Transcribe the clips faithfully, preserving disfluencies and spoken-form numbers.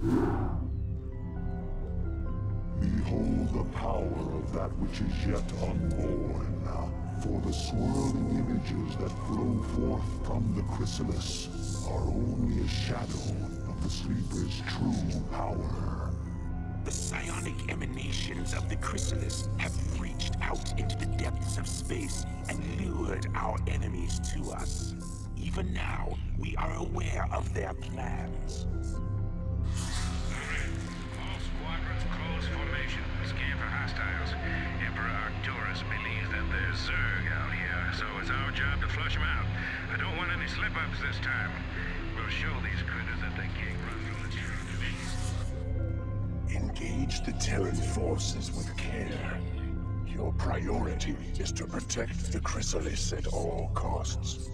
Behold the power of that which is yet unborn. For the swirling images that flow forth from the chrysalis are only a shadow of the sleeper's true power. The psionic emanations of the chrysalis have reached out into the depths of space and lured our enemies to us. Even now, we are aware of their plans. All squadrons, close formation. Scan for hostiles. Emperor Arcturus believes that there's Zerg out here, so it's our job to flush them out. I don't want any slip-ups this time. We'll show these critters that they can't run from the truth. Engage the Terran forces with care. Your priority is to protect the chrysalis at all costs.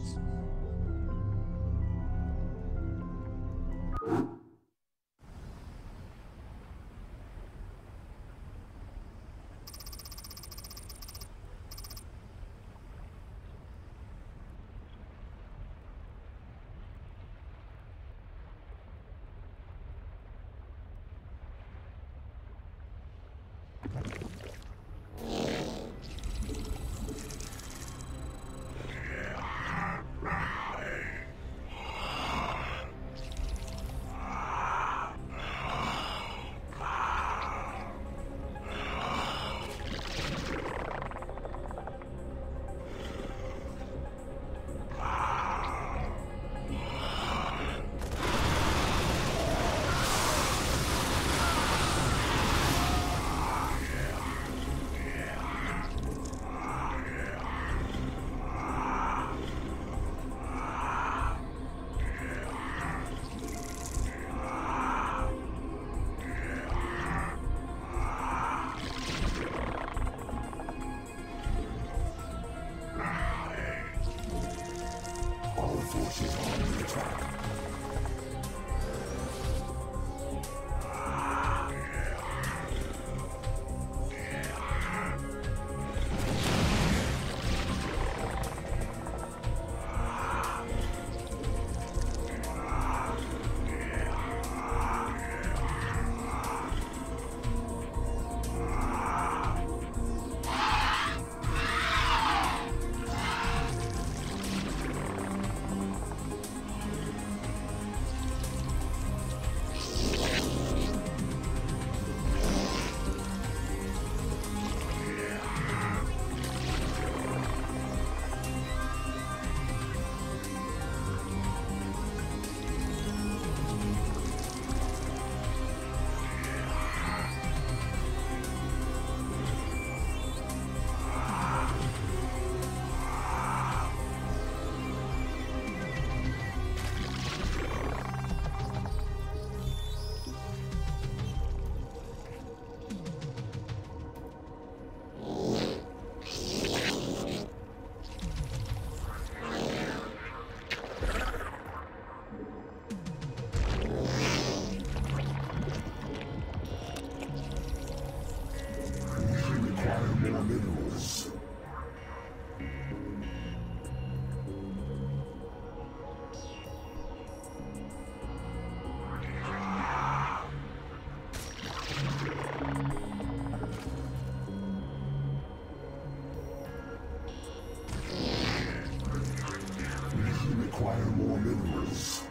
require more minerals.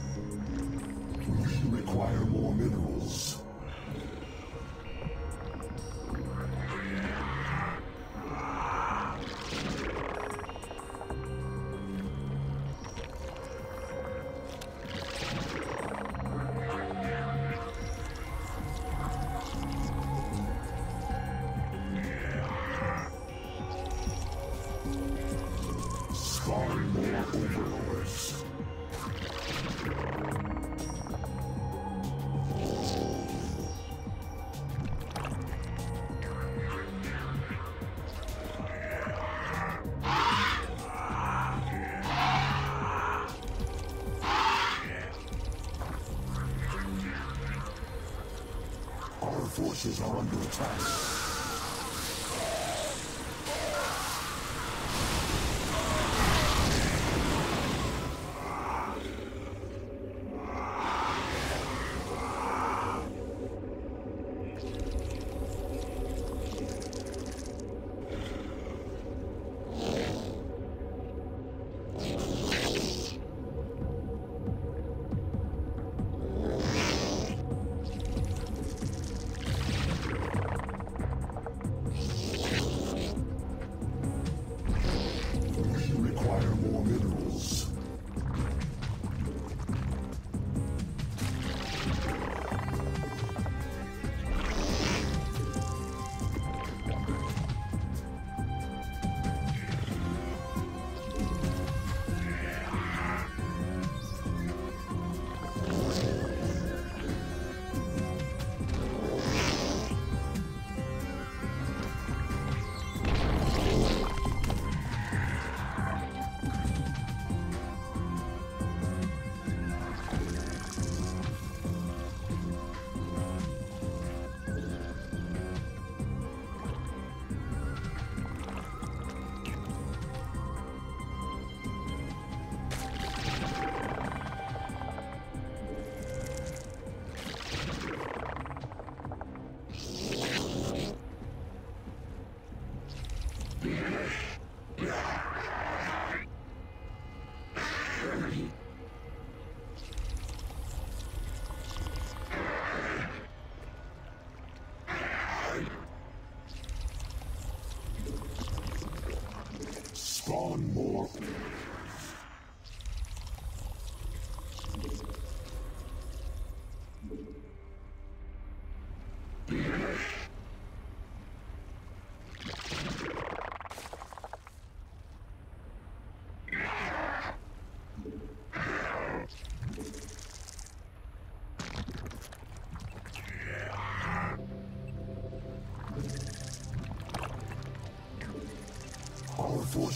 We require more minerals. Spawn more overlords. Our forces are under attack.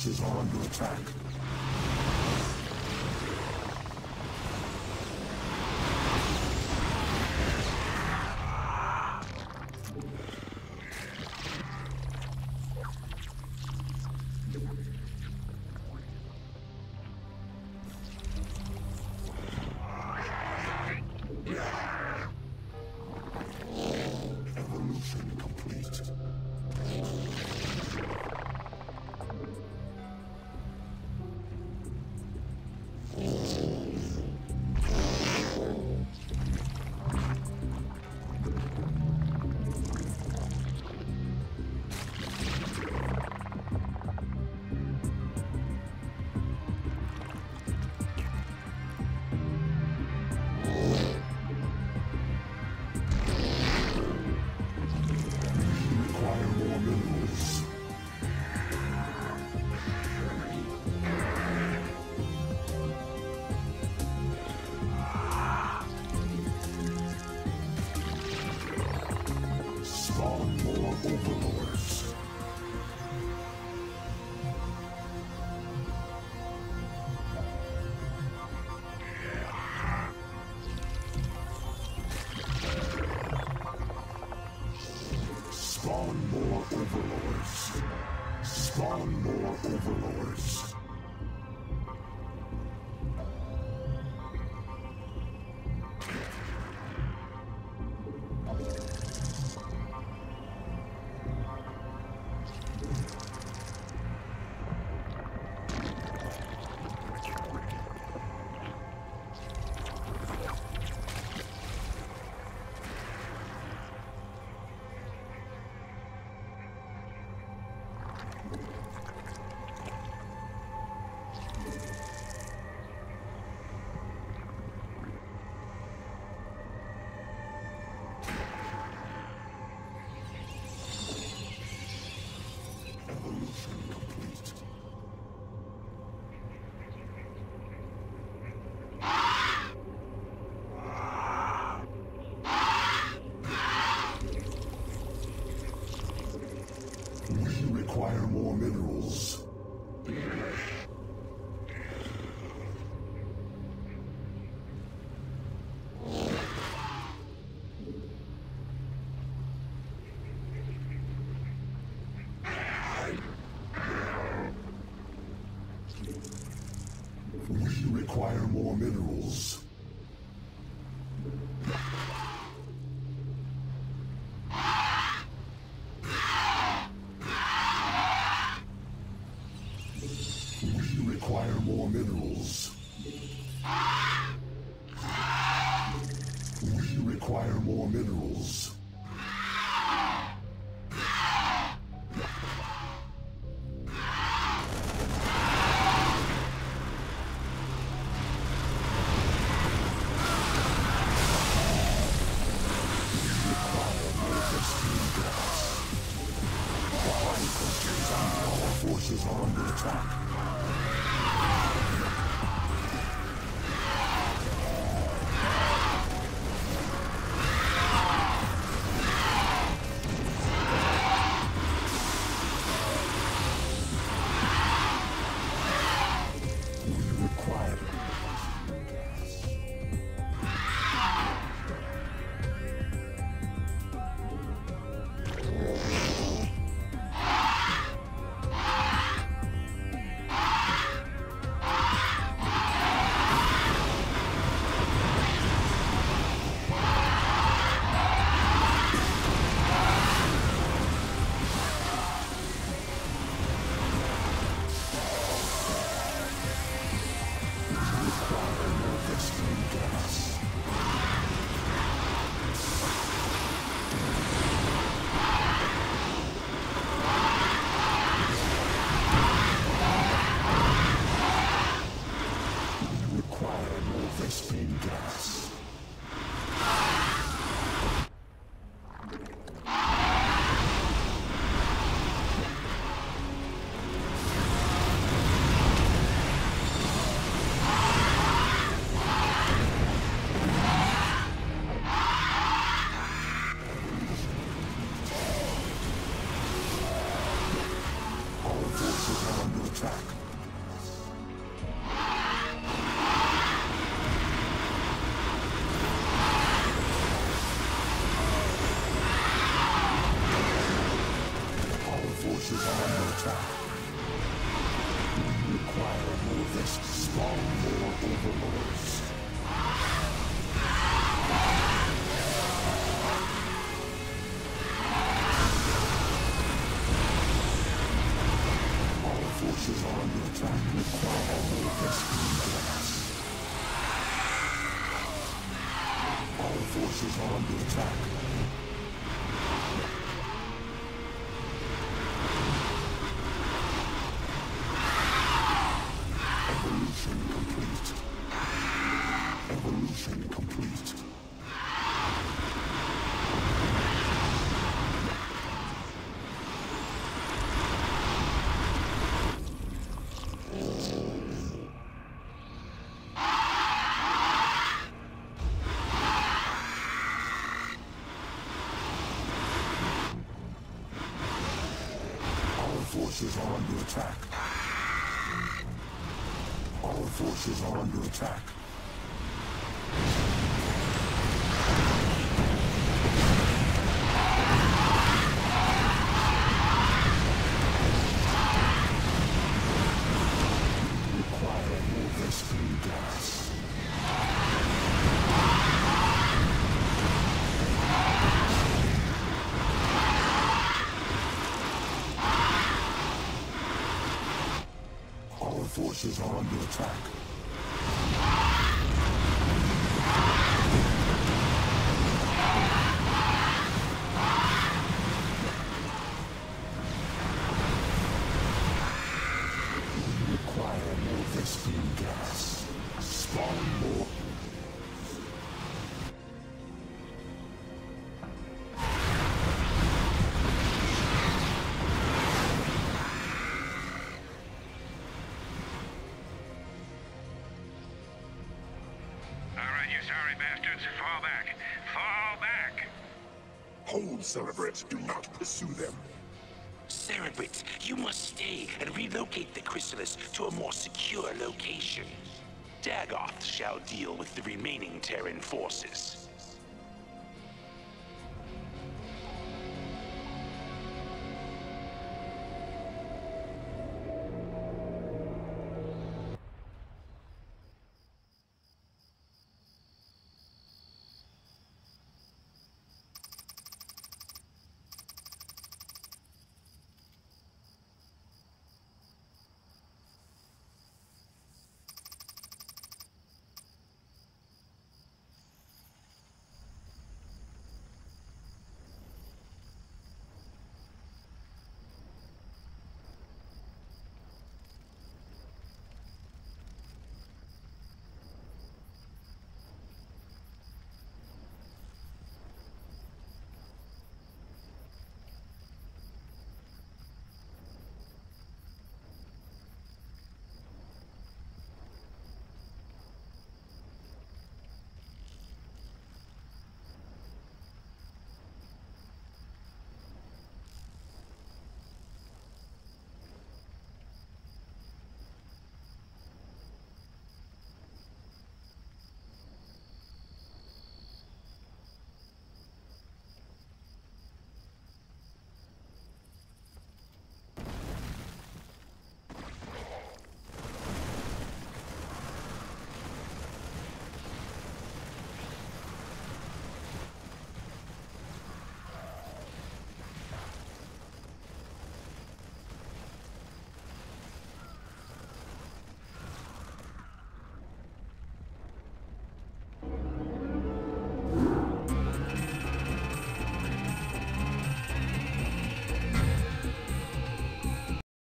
forces are under attack. Evolution complete. Overlords. Spawn more overlords. Spawn more overlords. We require more minerals. We require more minerals. We require more minerals. We require more minerals. Our forces are under attack. We require Vespene gas. Our forces are under attack. forces are under attack. Evolution complete. Evolution complete. Forces are under attack. Our forces are under attack. Require more rescue gas. Forces are under attack. We require more rescue gas. Spawn more. Sorry, bastards. Fall back. Fall back! Hold, Cerebrate. Do not pursue them. Cerebrate, you must stay and relocate the Chrysalis to a more secure location. Dagoth shall deal with the remaining Terran forces.